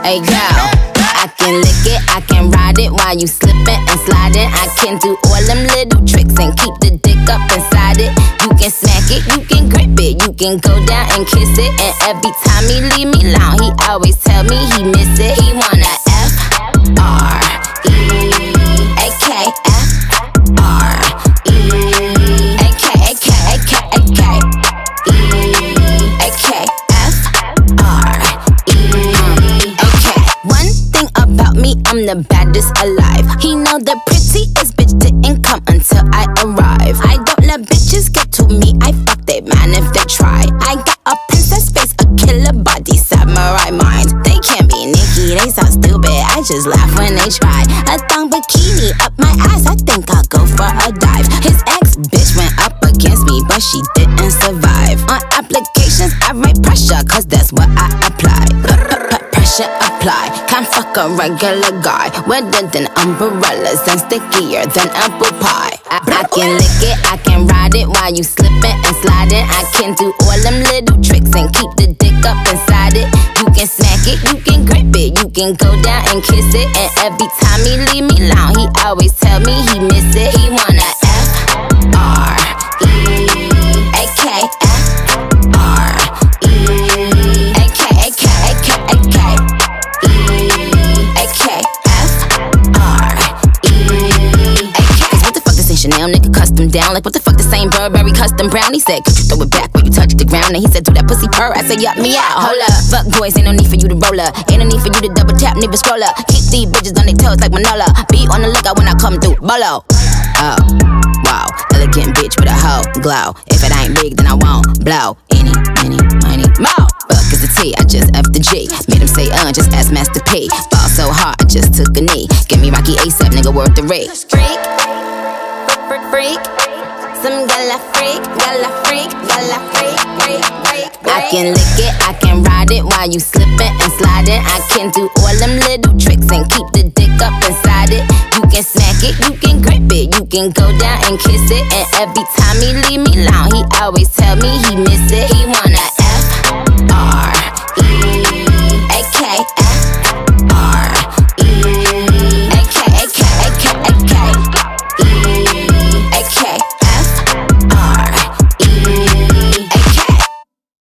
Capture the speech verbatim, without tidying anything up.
Hey girl, I can lick it, I can ride it while you slipping and sliding. I can do all them little tricks and keep the dick up inside it. You can smack it, you can grip it, you can go down and kiss it. And every time he leave me alone, he always tell me he miss it. He wanna F R E A K F R E A K A K A K A K E A K F R E A K. One thing about me, I'm the baddest alive. He know the prettiest bitch didn't come until I arrive. I don't let bitches get to me, I fuck they man if they try. I got a princess face, a killer body, samurai mind. They can't be Nicki, they so stupid, I just laugh when they try. A thong bikini up my ass, I think I'll go for a dive. His ex bitch went up against me, but she didn't survive. On applications, I write pressure, cause that's what I apply. Pressure apply, can't fuck a regular guy. Wetter than umbrellas and stickier than apple pie. I, I can lick it, I can ride it while you slipping and sliding. I can do all them little tricks and keep the dick up inside it. You can smack it, you can grip it, you can go down and kiss it. And every time he leave me alone, he always tell me he miss it. He wanna F R E A K F R E A K A K A K A K E A K F R E A K. Cause what the fuck this ain't Chanel, nigga, custom down. Like what the fuck this ain't Burberry custom brown. He said, could you throw it back when you touch the ground? And he said, do that pussy purr. I said, yup me out, hold up. Fuck boys, ain't no need for you to roll up. Ain't no need for you to double tap, never scroll up. Keep these bitches on their toes like Manola. Be on the lookout when I come through, bolo. Oh, wow, elegant bitch with a hoe glow. If it ain't big, then I won't blow. Any, any, money, more. Fuck is the T, I just F the G. Made him say, uh, just ask Master P. Ball so hard, I just took a knee. Give me Rocky ASAP, nigga, worth the rate. Freak, freak, freak. Some gala freak, gala freak, gala freak, freak, freak. I can lick it, I can ride it while you slipping and sliding. I can do all them little tricks and keep the dick up inside it. You can smack it, you can grip it, you can go down and kiss it. And every time he leave me alone, he always tell me he miss it. He wanna